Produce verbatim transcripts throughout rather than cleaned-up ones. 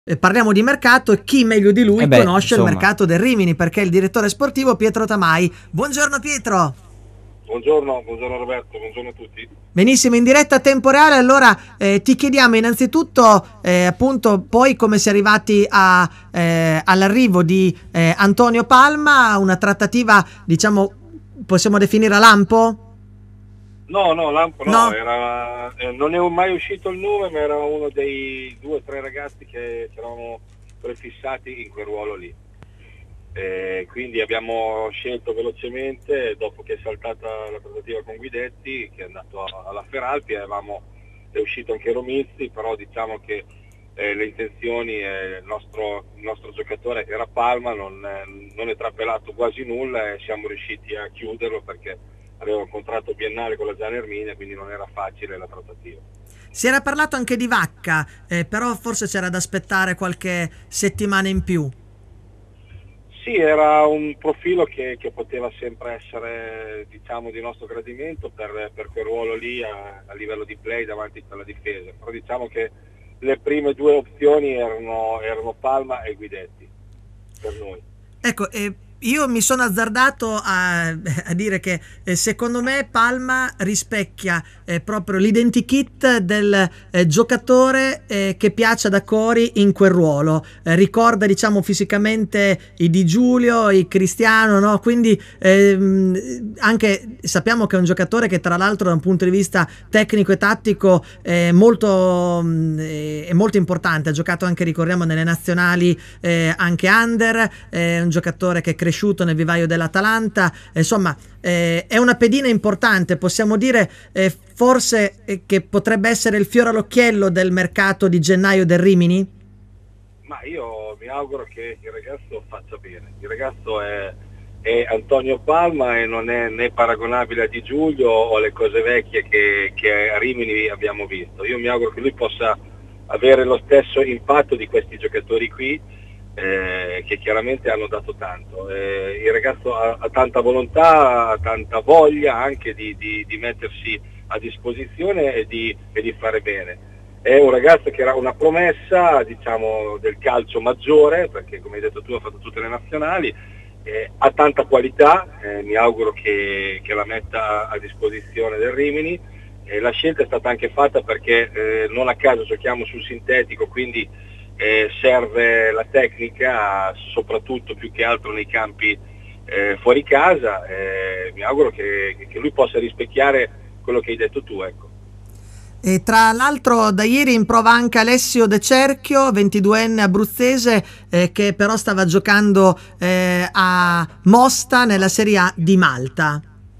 eh, parliamo di mercato e chi meglio di lui Eh beh, conosce insomma. il mercato del Rimini, perché è il direttore sportivo Pietro Tamai. Buongiorno Pietro. Buongiorno, buongiorno Roberto, buongiorno a tutti. Benissimo, in diretta a tempo reale, allora eh, ti chiediamo innanzitutto eh, appunto poi come si è arrivati a, eh, all'arrivo di eh, Antonio Palma, una trattativa diciamo possiamo definire a lampo? No, no, Lampo no, No? era, eh, non è mai uscito il nome, ma era uno dei due o tre ragazzi che ci eravamo prefissati in quel ruolo lì. Eh, quindi abbiamo scelto velocemente, dopo che è saltata la trattativa con Guidetti, che è andato a- alla Feralpi, avevamo, è uscito anche Romizzi, però diciamo che eh, le intenzioni, eh, il, nostro, il nostro giocatore che era Palma non, eh, non è trapelato quasi nulla e siamo riusciti a chiuderlo perché aveva un contratto biennale con la Giana Erminia, quindi non era facile la trattativa. Si era parlato anche di Vacca, eh, però forse c'era da aspettare qualche settimana in più. Sì, era un profilo che, che poteva sempre essere, diciamo, di nostro gradimento per, per quel ruolo lì a, a livello di play davanti alla difesa, però diciamo che le prime due opzioni erano, erano Palma e Guidetti per noi. Ecco, eh, io mi sono azzardato a, a dire che eh, secondo me Palma rispecchia eh, proprio l'identikit del eh, giocatore eh, che piace ad Acori in quel ruolo. Eh, ricorda, diciamo, fisicamente i Di Giulio, i Cristiano, no? Quindi ehm, anche sappiamo che è un giocatore che tra l'altro da un punto di vista tecnico e tattico è molto, mh, è molto importante. Ha giocato anche, ricordiamo, nelle nazionali eh, anche under, è un giocatore che è cresciuto nel vivaio dell'Atalanta, insomma eh, è una pedina importante, possiamo dire eh, forse eh, che potrebbe essere il fiore all'occhiello del mercato di gennaio del Rimini? Ma io mi auguro che il ragazzo faccia bene, il ragazzo è, è Antonio Palma e non è né paragonabile a Di Giulio o alle cose vecchie che, che a Rimini abbiamo visto. Io mi auguro che lui possa avere lo stesso impatto di questi giocatori qui, Eh, che chiaramente hanno dato tanto. Eh, il ragazzo ha, ha tanta volontà, ha tanta voglia anche di, di, di mettersi a disposizione e di, e di fare bene. È un ragazzo che era una promessa, diciamo, del calcio maggiore, perché come hai detto tu ha fatto tutte le nazionali, eh, ha tanta qualità, eh, mi auguro che, che la metta a disposizione del Rimini. Eh, la scelta è stata anche fatta perché eh, non a caso giochiamo sul sintetico, quindi Eh, serve la tecnica soprattutto più che altro nei campi eh, fuori casa. Eh, mi auguro che, che lui possa rispecchiare quello che hai detto tu, ecco. E tra l'altro da ieri in prova anche Alessio De Cerchio, ventiduenne abruzzese, eh, che però stava giocando eh, a Mosta nella Serie A di Malta.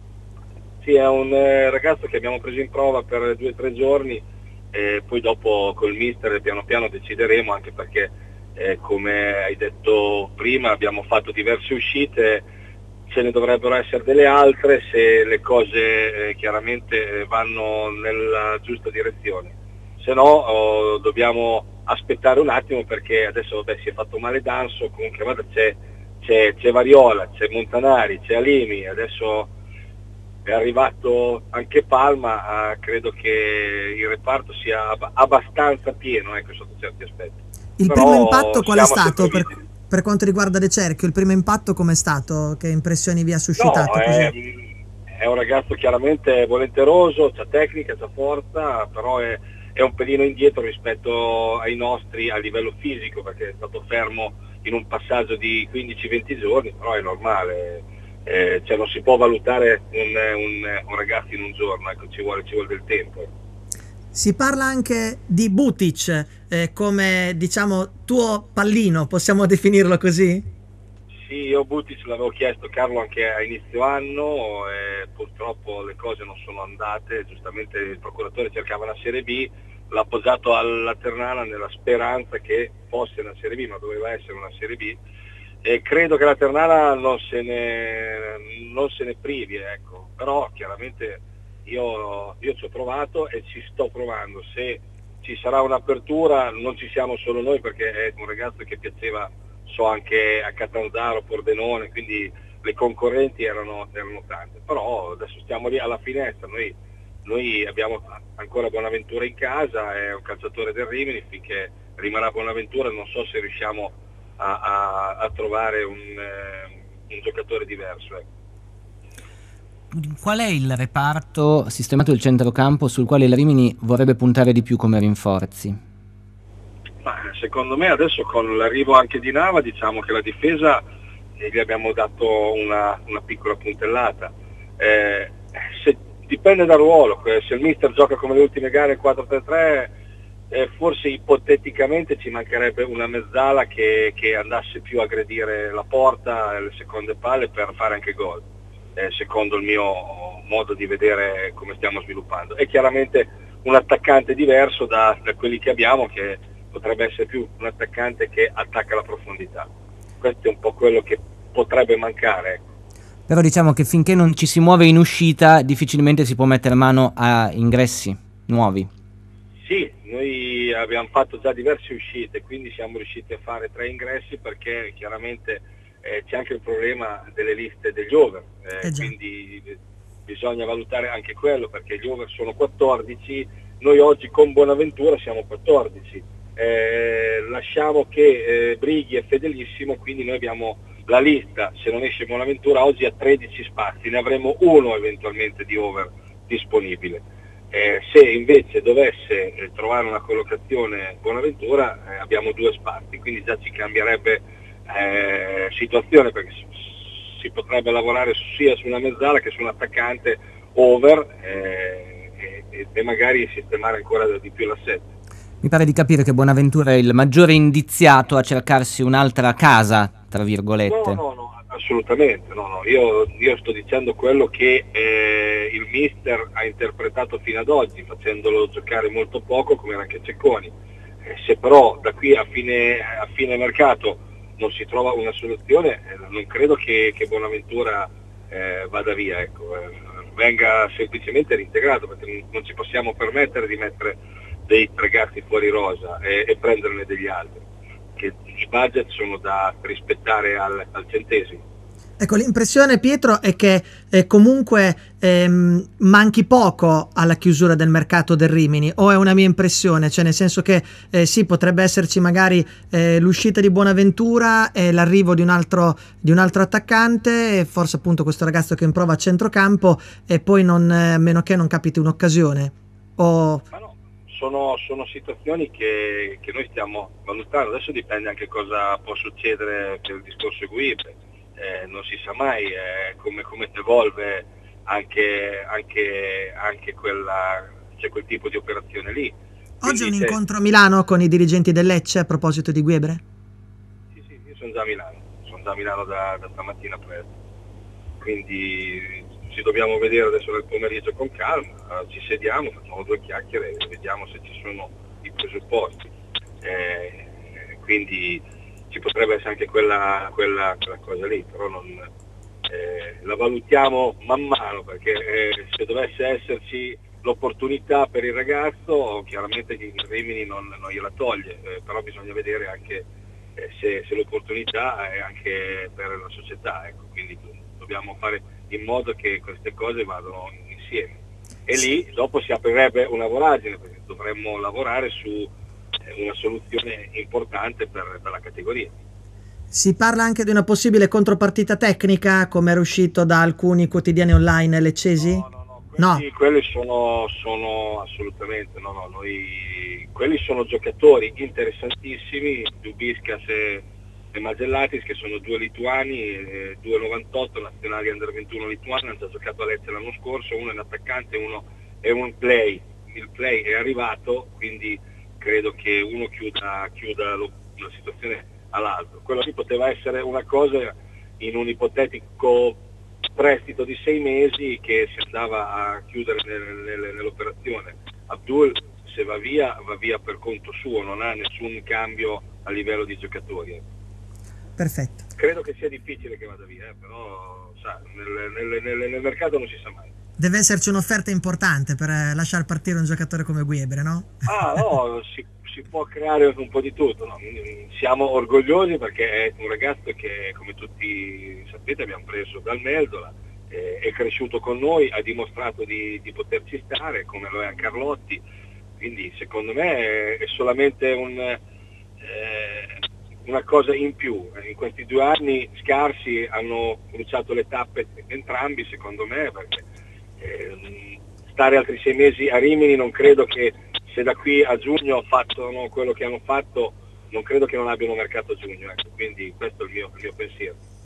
Sì, è un eh, ragazzo che abbiamo preso in prova per due o tre giorni e poi dopo col mister piano piano decideremo, anche perché eh, come hai detto prima abbiamo fatto diverse uscite, ce ne dovrebbero essere delle altre se le cose eh, chiaramente vanno nella giusta direzione, se no oh, dobbiamo aspettare un attimo perché adesso vabbè, si è fatto male Danso, comunque guarda, c'è, c'è, c'è Variola, c'è Montanari, c'è Alimi, adesso è arrivato anche Palma, eh, credo che il reparto sia ab- abbastanza pieno, ecco, sotto certi aspetti. Il primo Però impatto qual è siamo stato sempre per, vigili. per quanto riguarda De Cerchio? Il primo impatto com'è stato? Che impressioni vi ha No, suscitato è, così? è un ragazzo chiaramente volenteroso, c'ha tecnica, c'ha forza, però è, è un pelino indietro rispetto ai nostri a livello fisico, perché è stato fermo in un passaggio di quindici venti giorni, però è normale. Eh, cioè non si può valutare un, un, un ragazzo in un giorno, ecco, ci vuole, ci vuole del tempo. Si parla anche di Butic eh, come diciamo tuo pallino, possiamo definirlo così? Sì, io Butic l'avevo chiesto Carlo anche a inizio anno e purtroppo le cose non sono andate, giustamente il procuratore cercava una Serie B, l'ha appoggiato alla Ternana nella speranza che fosse una Serie B, ma doveva essere una Serie B, e credo che la Ternana non se ne, non se ne privi, ecco. Però chiaramente io, io ci ho provato e ci sto provando, se ci sarà un'apertura non ci siamo solo noi perché è un ragazzo che piaceva, so, anche a Catanzaro, Pordenone, quindi le concorrenti erano, erano tante, però adesso stiamo lì alla finestra, noi, noi abbiamo ancora Bonaventura in casa, è un calciatore del Rimini, finché rimarrà Bonaventura, non so se riusciamo a, a, a trovare un, eh, un giocatore diverso. Ecco. Qual è il reparto sistemato del centrocampo sul quale il Rimini vorrebbe puntare di più come rinforzi? Ma secondo me adesso con l'arrivo anche di Nava diciamo che la difesa eh, gli abbiamo dato una, una piccola puntellata. Eh, se, dipende dal ruolo, se il mister gioca come le ultime gare quattro tre tre eh, forse ipoteticamente ci mancherebbe una mezzala che, che andasse più a aggredire la porta e le seconde palle per fare anche gol. Eh, secondo il mio modo di vedere come stiamo sviluppando. È chiaramente un attaccante diverso da, da quelli che abbiamo, che potrebbe essere più un attaccante che attacca la profondità. Questo è un po' quello che potrebbe mancare. Ecco. Però diciamo che finché non ci si muove in uscita difficilmente si può mettere mano a ingressi nuovi. Sì, noi abbiamo fatto già diverse uscite, quindi siamo riusciti a fare tre ingressi perché chiaramente Eh, c'è anche il problema delle liste degli over, eh, eh quindi bisogna valutare anche quello perché gli over sono quattordici, noi oggi con Bonaventura siamo quattordici, eh, lasciamo che eh, Brighi è fedelissimo, quindi noi abbiamo la lista, se non esce Bonaventura oggi ha tredici spazi, ne avremo uno eventualmente di over disponibile. Eh, se invece dovesse eh, trovare una collocazione Bonaventura eh, abbiamo due spazi, quindi già ci cambierebbe Eh, situazione perché si, si potrebbe lavorare sia su una mezzala che su un attaccante over eh, e, e magari sistemare ancora di più l'assetto. Mi pare di capire che Bonaventura è il maggiore indiziato a cercarsi un'altra casa, tra virgolette. No, no, no, assolutamente, no, no. Io, io sto dicendo quello che eh, il mister ha interpretato fino ad oggi, facendolo giocare molto poco come era anche Cecconi. Eh, se però da qui a fine, a fine mercato non si trova una soluzione, eh, non credo che, che Bonaventura eh, vada via, ecco, eh, venga semplicemente reintegrato, perché non ci possiamo permettere di mettere dei ragazzi fuori rosa e, e prenderne degli altri, che i budget sono da rispettare al, al centesimo. Ecco, l'impressione, Pietro, è che eh, comunque ehm, manchi poco alla chiusura del mercato del Rimini, o è una mia impressione? Cioè nel senso che eh, sì, potrebbe esserci magari eh, l'uscita di Bonaventura e l'arrivo di un altro di un altro attaccante, e forse appunto questo ragazzo che è in prova a centrocampo, e poi non, eh, a meno che non capiti un'occasione. O... Ma no, sono, sono situazioni che, che noi stiamo valutando, adesso dipende anche cosa può succedere per il discorso Guibe. Eh, non si sa mai eh, come, come evolve anche, anche, anche quella, cioè quel tipo di operazione lì. Oggi è un c'è... incontro a Milano con i dirigenti del Lecce a proposito di Guebre? Sì, sì, io sono già a Milano, sono già a Milano da, da stamattina presto, quindi ci dobbiamo vedere adesso nel pomeriggio con calma, ci sediamo, facciamo due chiacchiere e vediamo se ci sono i presupposti. Eh, quindi ci potrebbe essere anche quella, quella, quella cosa lì, però non, eh, la valutiamo man mano, perché eh, se dovesse esserci l'opportunità per il ragazzo, chiaramente il Rimini non, non gliela toglie, eh, però bisogna vedere anche eh, se, se l'opportunità è anche per la società, ecco, quindi dobbiamo fare in modo che queste cose vadano insieme. E lì dopo si aprirebbe una voragine, perché dovremmo lavorare su una soluzione importante per, per la categoria. Si parla anche di una possibile contropartita tecnica, come era uscito da alcuni quotidiani online leccesi? No, no, no, quelli, no. quelli sono, sono assolutamente, no, no, noi, quelli sono giocatori interessantissimi, Dubiskas e, e Magellatis, che sono due lituani, eh, due novantotto nazionali under ventuno lituani, hanno già giocato a Lecce l'anno scorso, uno è un attaccante, uno è un play, il play è arrivato, quindi credo che uno chiuda, chiuda lo, la situazione all'altro. Quello lì poteva essere una cosa in un ipotetico prestito di sei mesi che si andava a chiudere nel, nel, nell'operazione. Abdul, se va via, va via per conto suo, non ha nessun cambio a livello di giocatori. Perfetto. Credo che sia difficile che vada via, eh, però sa, nel, nel, nel, nel mercato non si sa mai. Deve esserci un'offerta importante per lasciar partire un giocatore come Guebre, no? Ah no, si, si può creare un po' di tutto, no? Siamo orgogliosi perché è un ragazzo che, come tutti sapete, abbiamo preso dal Meldola, eh, è cresciuto con noi, ha dimostrato di, di poterci stare, come lo è a Carlotti, quindi secondo me è, è solamente un, eh, una cosa in più. In questi due anni scarsi hanno bruciato le tappe entrambi, secondo me, perché eh, stare altri sei mesi a Rimini non credo che, se da qui a giugno fatto quello che hanno fatto, non credo che non abbiano mercato a giugno, ecco. Quindi questo è il mio, il mio pensiero.